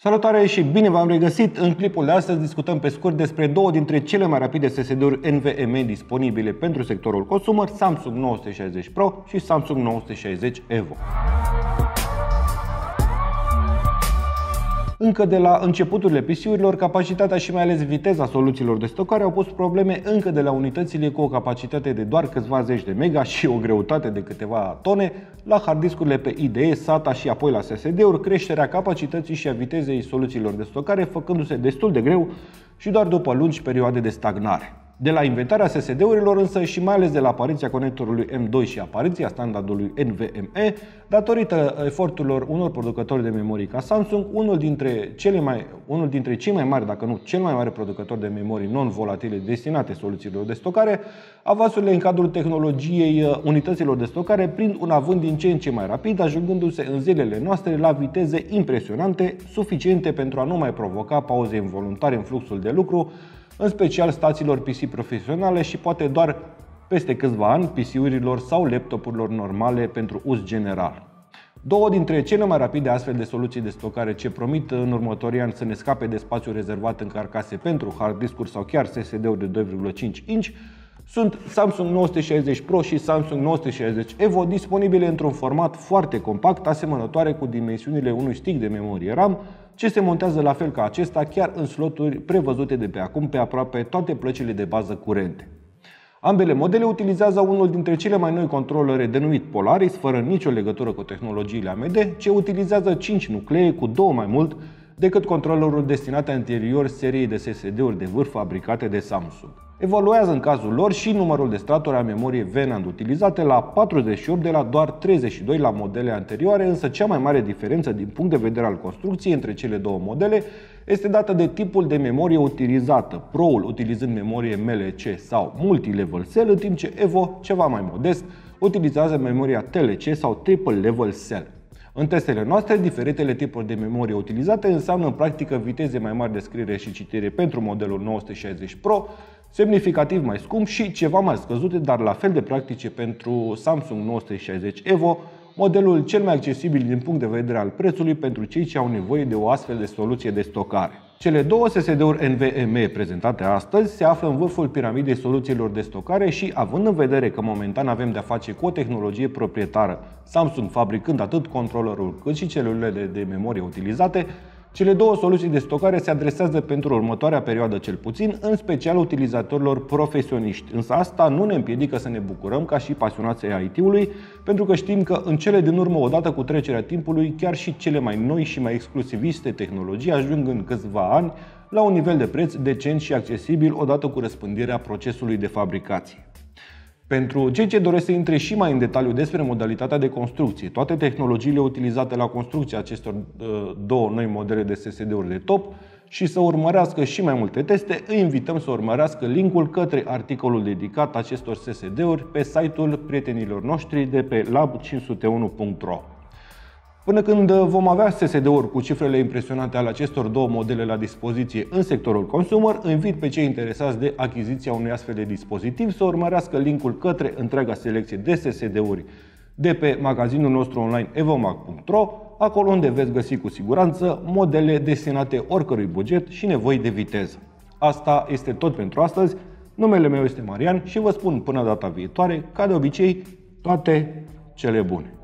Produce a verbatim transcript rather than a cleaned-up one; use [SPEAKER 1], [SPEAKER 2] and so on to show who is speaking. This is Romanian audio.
[SPEAKER 1] Salutare și bine v-am regăsit! În clipul de astăzi discutăm pe scurt despre două dintre cele mai rapide S S D-uri N V M e disponibile pentru sectorul consumer, Samsung nouă sute șaizeci Pro și Samsung nouă sute șaizeci Evo. Încă de la începuturile P C-urilor, capacitatea și mai ales viteza soluțiilor de stocare au pus probleme încă de la unitățile cu o capacitate de doar câțiva zeci de mega și o greutate de câteva tone, la hard-discurile pe I D E, SATA și apoi la S S D-uri, creșterea capacității și a vitezei soluțiilor de stocare făcându-se destul de greu și doar după lungi perioade de stagnare. De la inventarea S S D-urilor însă și mai ales de la apariția conectorului M doi și apariția standardului N V M e, datorită eforturilor unor producători de memorii ca Samsung, unul dintre, cele mai, unul dintre cei mai mari, dacă nu cel mai mare producător de memorii non-volatile destinate soluțiilor de stocare, avansurile în cadrul tehnologiei unităților de stocare prind un avânt din ce în ce mai rapid, ajungându-se în zilele noastre la viteze impresionante, suficiente pentru a nu mai provoca pauze involuntare în fluxul de lucru, în special stațiilor P C profesionale și poate doar peste câțiva ani P C-urilor sau laptopurilor normale pentru uz general. Două dintre cele mai rapide astfel de soluții de stocare ce promit în următorii ani să ne scape de spațiu rezervat în carcase pentru hard discuri sau chiar S S D-uri de doi virgulă cinci inch sunt Samsung nouă sute șaizeci Pro și Samsung nouă sute șaizeci Evo, disponibile într-un format foarte compact, asemănătoare cu dimensiunile unui stick de memorie RAM, ce se montează la fel ca acesta chiar în sloturi prevăzute de pe acum pe aproape toate plăcile de bază curente. Ambele modele utilizează unul dintre cele mai noi controlere denumit Polaris, fără nicio legătură cu tehnologiile A M D, ce utilizează cinci nuclee cu două mai mult decât controlerul destinat anterior seriei de S S D-uri de vârf fabricate de Samsung. Evoluează în cazul lor și numărul de straturi a memoriei V NAND utilizate la patruzeci și opt de la doar treizeci și doi la modele anterioare, însă cea mai mare diferență din punct de vedere al construcției între cele două modele este dată de tipul de memorie utilizată, Pro-ul utilizând memorie M L C sau Multi-Level Cell, în timp ce Evo, ceva mai modest, utilizează memoria T L C sau Triple Level Cell. În testele noastre, diferitele tipuri de memorie utilizate înseamnă în practică viteze mai mari de scriere și citire pentru modelul nouă sute șaizeci Pro, semnificativ mai scump și ceva mai scăzute, dar la fel de practice pentru Samsung nouă sute șaizeci Evo, modelul cel mai accesibil din punct de vedere al prețului pentru cei ce au nevoie de o astfel de soluție de stocare. Cele două S S D-uri N V M e prezentate astăzi se află în vârful piramidei soluțiilor de stocare și, având în vedere că momentan avem de-a face cu o tehnologie proprietară, Samsung fabricând atât controllerul cât și celulele de memorie utilizate, cele două soluții de stocare se adresează pentru următoarea perioadă cel puțin, în special utilizatorilor profesioniști. Însă asta nu ne împiedică să ne bucurăm ca și pasionații I T-ului, pentru că știm că în cele din urmă, odată cu trecerea timpului, chiar și cele mai noi și mai exclusiviste tehnologii ajung în câțiva ani la un nivel de preț decent și accesibil odată cu răspândirea procesului de fabricație. Pentru cei ce doresc să intre și mai în detaliu despre modalitatea de construcție, toate tehnologiile utilizate la construcția acestor două noi modele de S S D-uri de top și să urmărească și mai multe teste, îi invităm să urmărească linkul către articolul dedicat acestor S S D-uri pe site-ul prietenilor noștri de pe lab cinci sute unu punct ro. Până când vom avea S S D-uri cu cifrele impresionante ale acestor două modele la dispoziție în sectorul consumer, invit pe cei interesați de achiziția unui astfel de dispozitiv să urmărească linkul către întreaga selecție de S S D-uri de pe magazinul nostru online evomac punct ro, acolo unde veți găsi cu siguranță modele destinate oricărui buget și nevoi de viteză. Asta este tot pentru astăzi. Numele meu este Marian și vă spun până data viitoare, ca de obicei, toate cele bune!